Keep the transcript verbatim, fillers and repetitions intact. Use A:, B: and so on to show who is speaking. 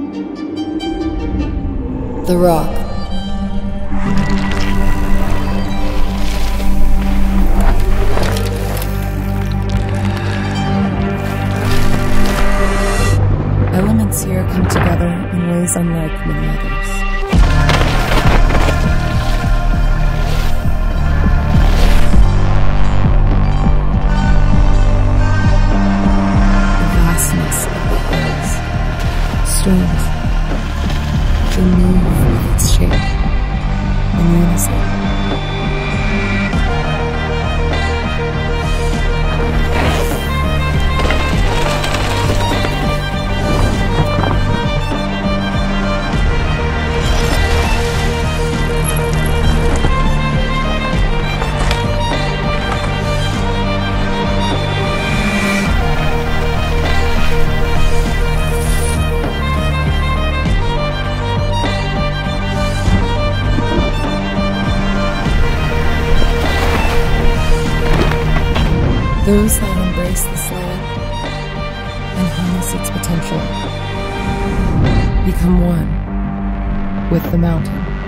A: The rock. Elements here come together in ways unlike many others. The vastness of the hills, streams, they move with its shape in unison. Those that embrace this land and harness its potential become one with the mountain.